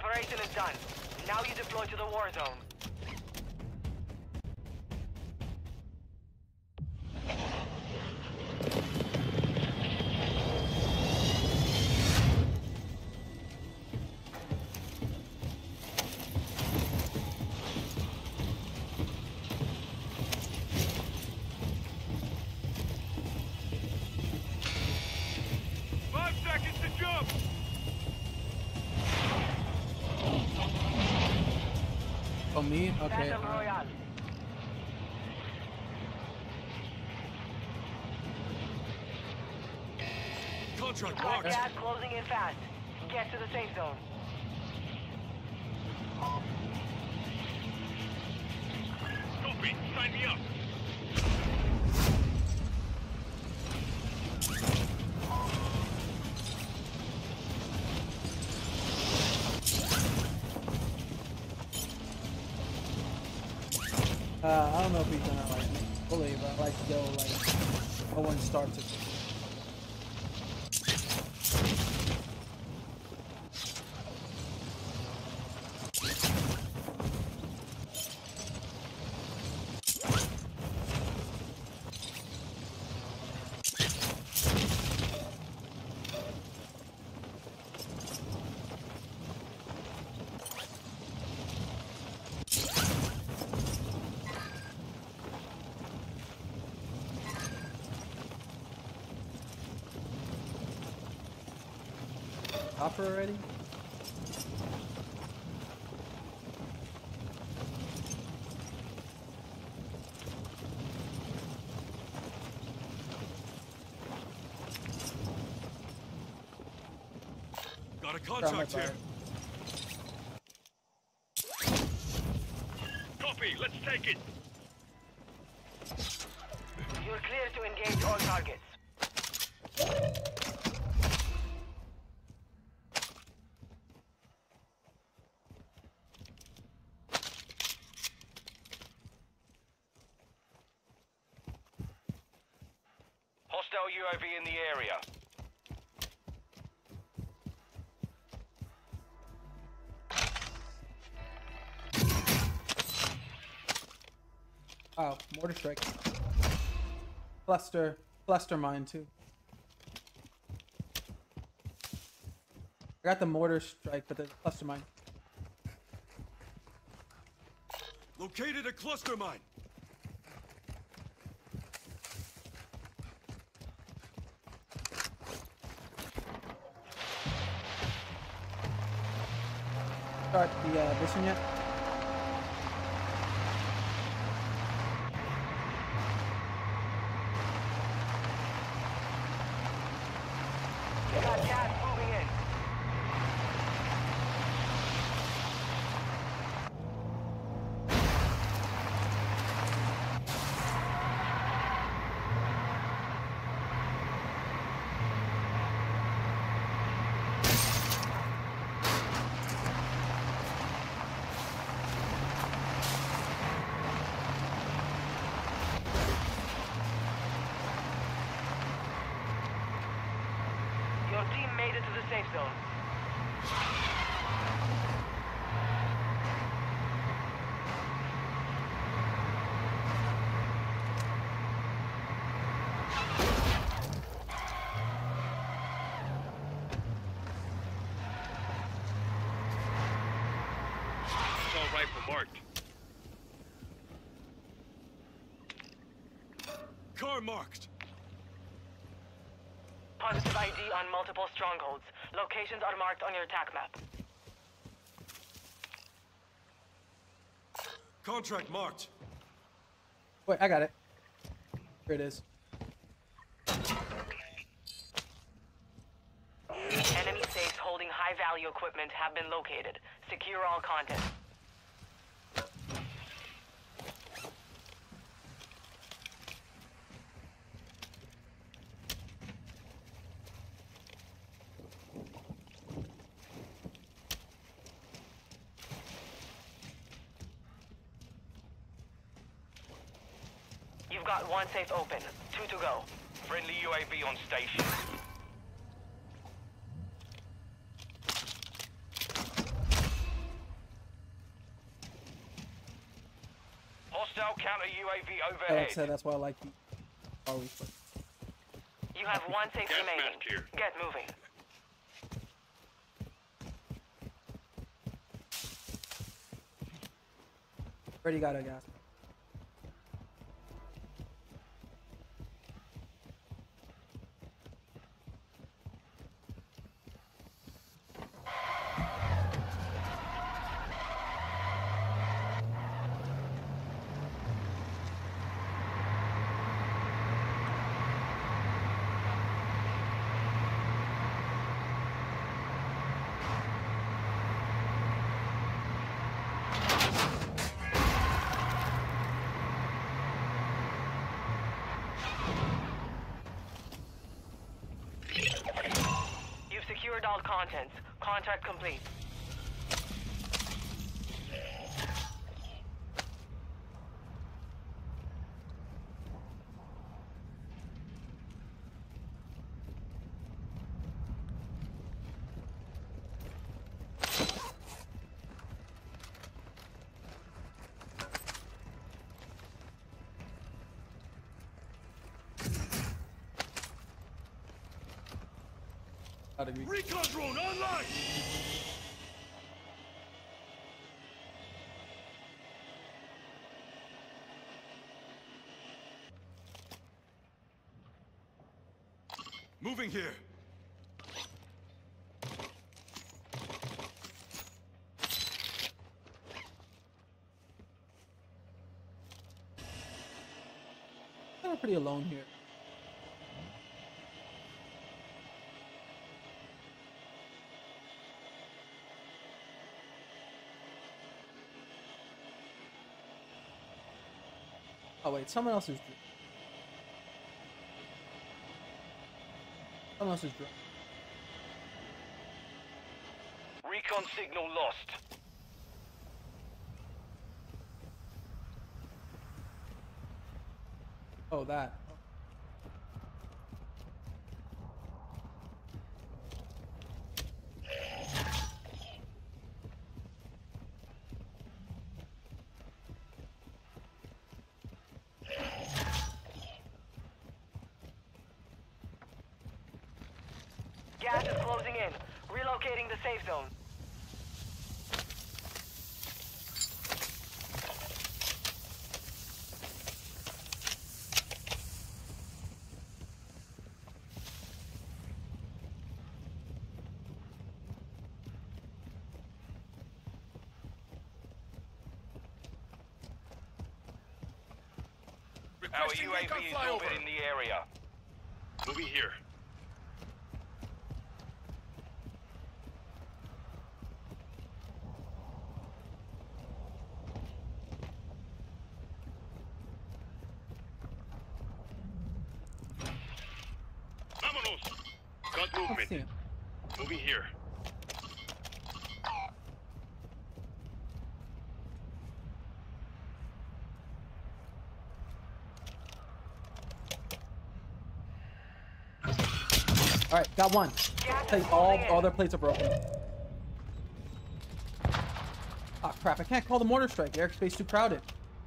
operation is done. Now you deploy to the war zone. Oh, me? Okay. Battle Royale. Contract marked. Gas closing in fast. Get to the safe zone. Copy. Sign me up. I don't know if he's gonna like bully, but I like to go like no one starts it. Hopper already? Got a contract here. Copy. Let's take it. You're clear to engage all targets. Hostile UAV in the area. Oh, mortar strike. Cluster mine too. I got the mortar strike, but the cluster mine. Located a cluster mine. Start the mission yet? You got gas moving in. Your team made it to the safe zone. Assault rifle marked. Car marked. Positive ID on multiple strongholds. Locations are marked on your attack map. Contract marked. Wait, I got it. Here it is. Enemy safes holding high-value equipment have been located. Secure all content. You've got one safe open. 2 to go. Friendly UAV on station. Friendly UAV Like I overhead. said, that's why I like the always play. You have one safe Gas remaining. mask here. Get moving. Already got a gas. You've secured all contents. Contract complete. I'd agree. Recon drone online! Moving here. I'm pretty alone here. Oh wait, someone else is. Someone else is. Recon signal lost. Oh, that. Gas is closing in. Relocating the safe zone. Our UAV is orbiting the area. Moving here. Vámonos! Got Let's movement. see him. Moving here. All right, got one. Gas Plate, is all closing in. their plates are broken. Ah, crap! I can't call the mortar strike. The airspace too crowded.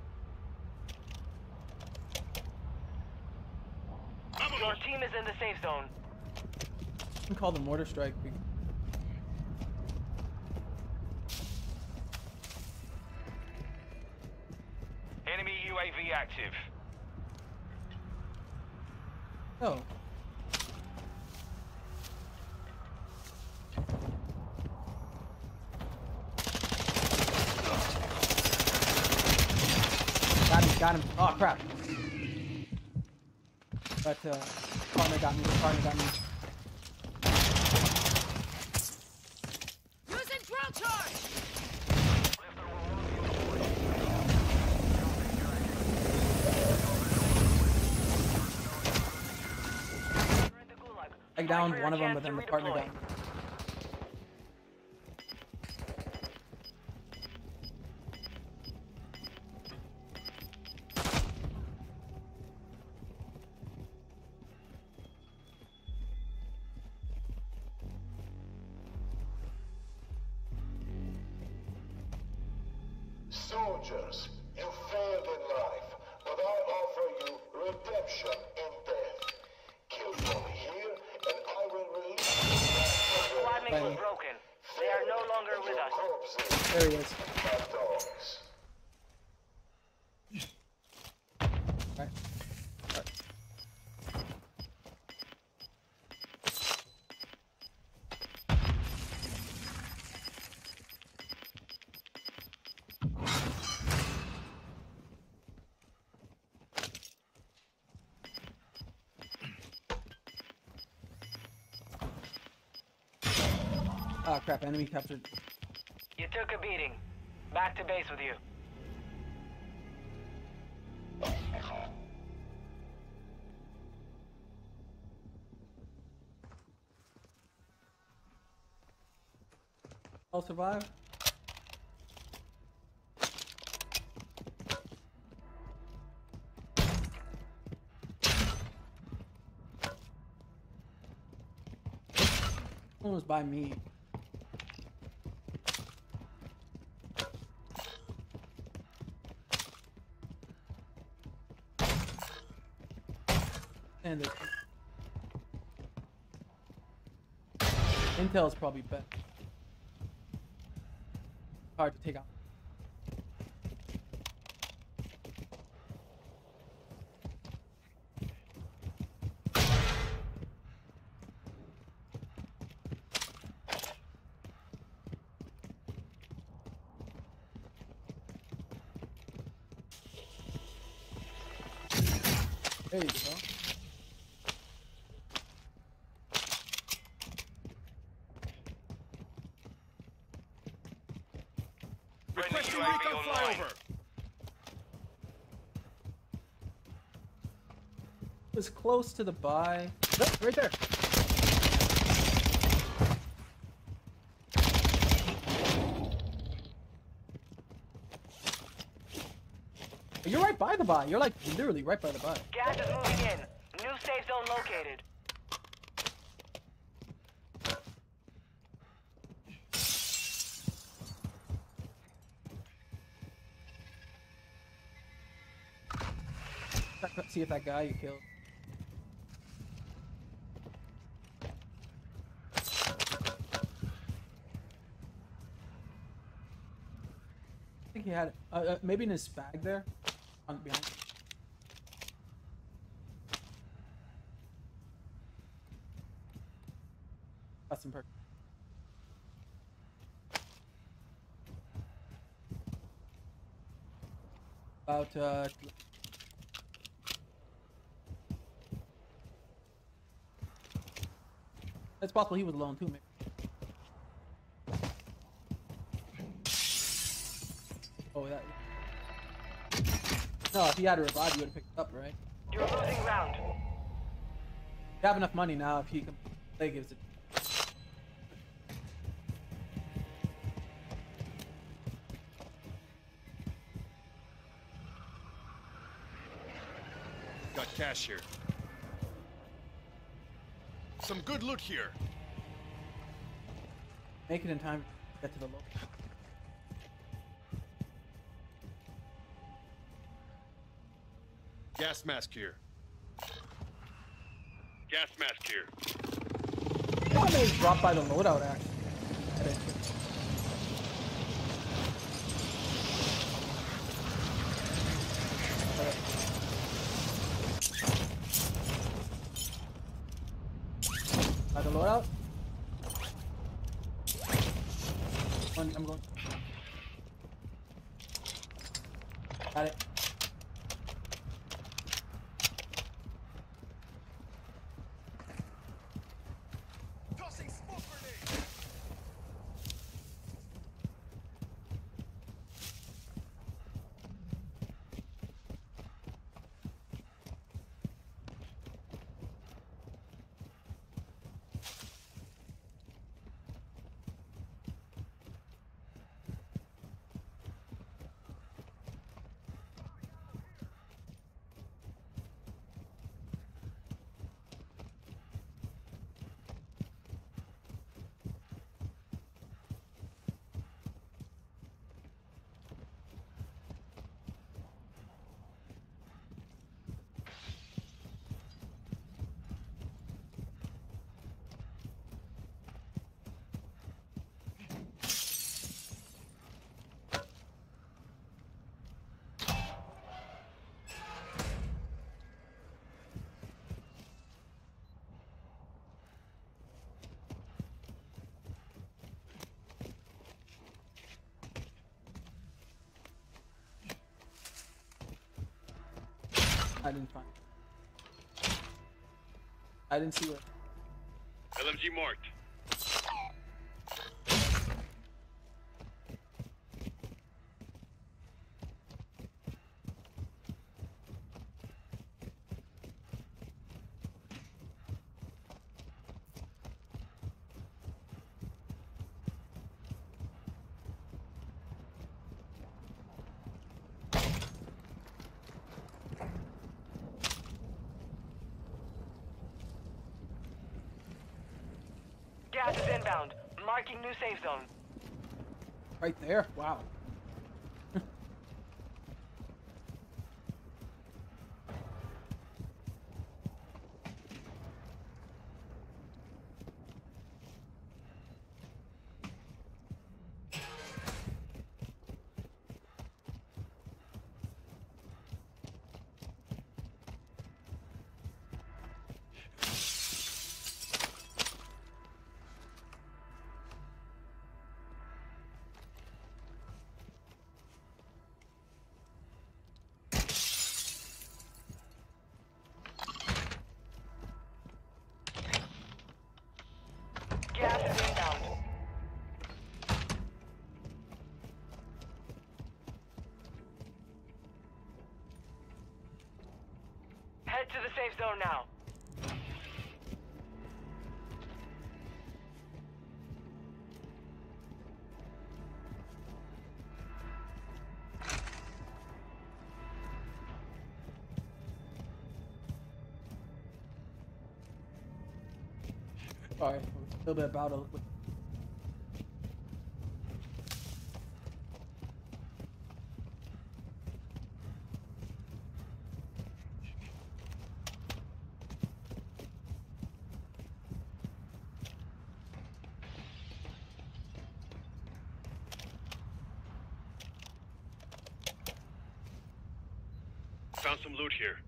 Your team is in the safe zone. I can call the mortar strike. Enemy UAV active. Oh. Got him, got him. Oh, crap. But, partner got me, partner got me. Using drill charge! You're in the gulag. I Fight downed for your one of them, chance but then to the partner redeploy. got me. Soldiers, you failed in life, Redemption in death. Kill Tommy here, and I will release you. Squad mate was broken. They are no longer with us. Corpses, There he is. bad dogs. Alright. Oh crap, enemy captured. You took a beating. Back to base with you. I'll survive. One was by me. And it. Intel's probably better. Hard to take out. There you go. Requesting recon flyover. Was close to the buy. Nope, right there. You're right by the buy. You're like literally right by the buy. Gas is moving in. New safe zone located. See if that guy you killed. I think he had maybe in his bag there, on behind. That's some perk. About it's possible he was alone too, maybe. Oh, that. No, if he had a revive, you would have picked it up, right? You're losing ground. You have enough money now if he can play gives it. Got cash here. Some good loot here. Make it in time to get to the low. Gas mask here. Gas mask here. I may drop by the loadout actually. By the loadout? I'm going. Got it. Tossing smoke grenade. I didn't find. I didn't see it. LMG marked. Gas is inbound. Marking new safe zone. Right there. Wow. Gas is inbound. Head to the safe zone now. Sorry, a little bit about it. Found some loot here.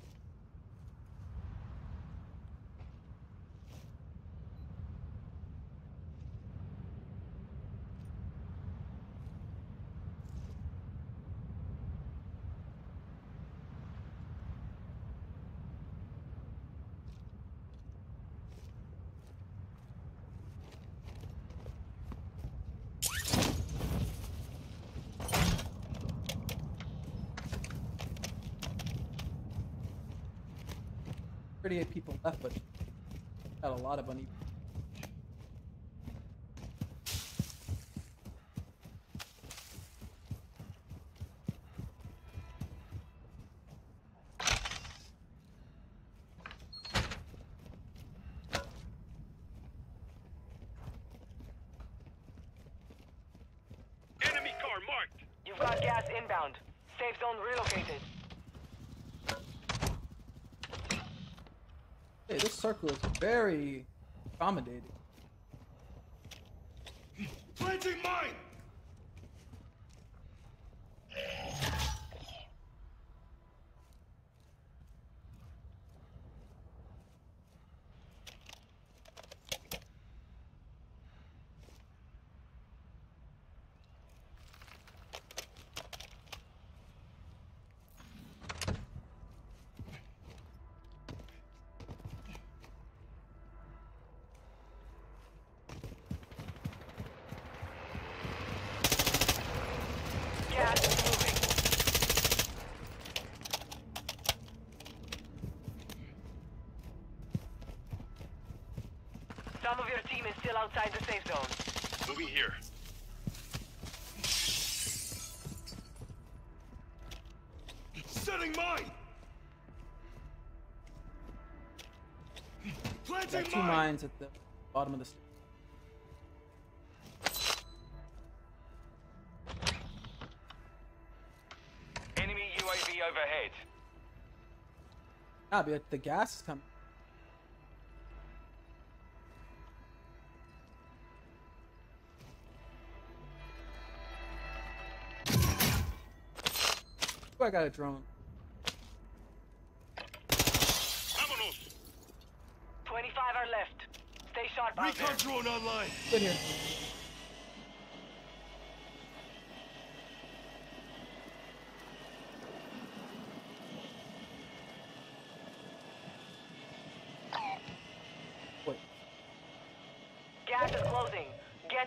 Thirty-eight people left, but got a lot of money. Enemy car marked. You've got gas inbound. Safe zone relocated. Hey, this circle is very accommodating. Planting mine. Gas is moving. Some of your team is still outside the safe zone. Moving here. Setting mine. Planting Got two mines at the bottom of the stairs. Enemy UAV overhead. Ah, but the gas is coming. Oh, I got a drone. Vámonos. 25 are left. Stay sharp out there. Recon drone online. Good here.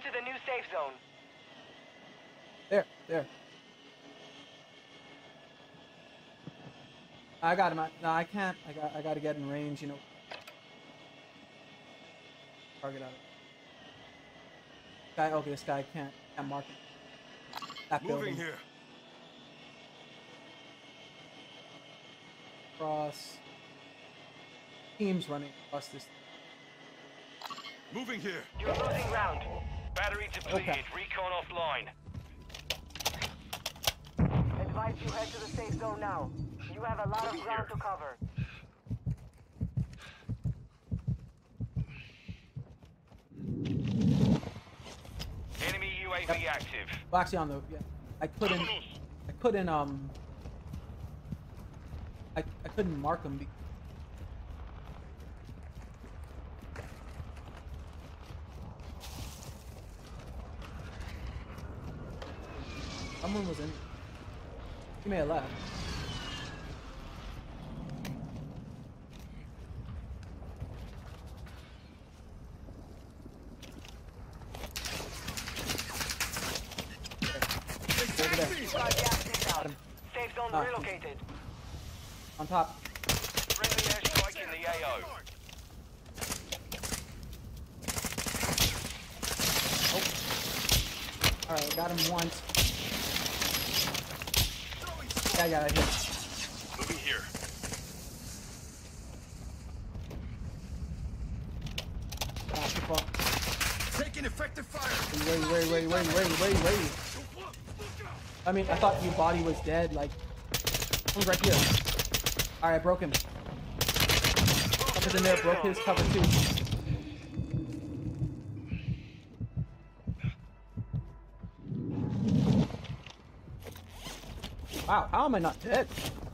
to the new safe zone. There. I got him. No, I can't. I got to get in range. You know. Target out. Guy. Okay, this guy can't mark him. That building. Moving here. Cross. Teams running across this. Moving here. You're losing ground. Battery depleted. Okay. Recon offline. Advise you head to the safe zone now. You have a lot of ground to cover. Enemy UAV active. Well, actually, on the I couldn't I couldn't mark him. Someone was in. He may have left. Over there. You got gas inbound. Safe zone Ah. relocated. On top. Friendly airstrike in the AO. Alright, got him once. Yeah, I hit. Moving here. Taking effective fire. Wait. I mean, I thought your body was dead. Like, one's right here. Alright, I broke him. Cover's in there, broke his cover too. Wow, how am I not dead?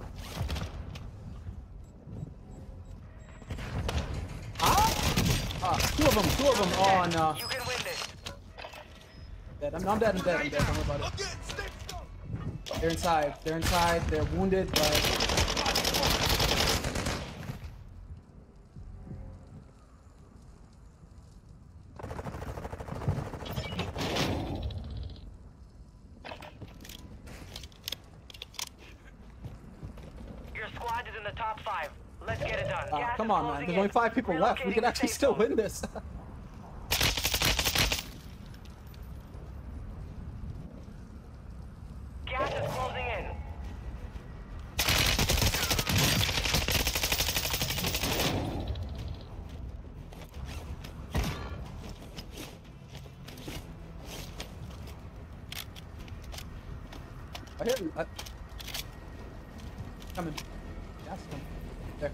Two of them. Oh no. You can win this. Dead. I'm dead. Don't worry about it. They're inside. They're wounded, but Your squad is in the top 5. Let's get it done. Gas come is on, man. closing There's only in. 5 people left. We Relocating could the actually safe still zone. win this. Gas is closing in. I hear you. Coming. Gas coming. There.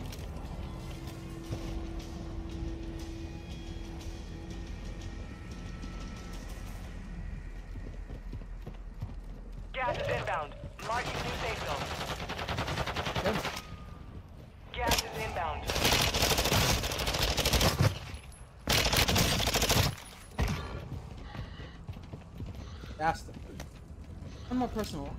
Gas is inbound. Marking new safe zone. There. Gas is inbound. Gas them. One more person alive.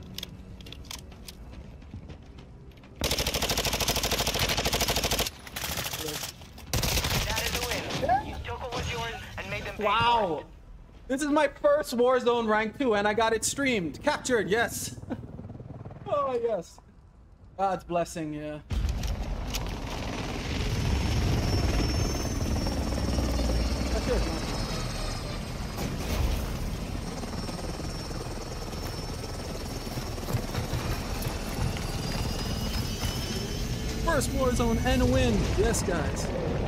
That is a win. You took what was yours and made them pay for Wow. it. This is my first Warzone Rank 2 and I got it streamed. Captured, yes. Oh, yes. God's blessing, yeah. That's yours, man. First Warzone and a win. Yes, guys.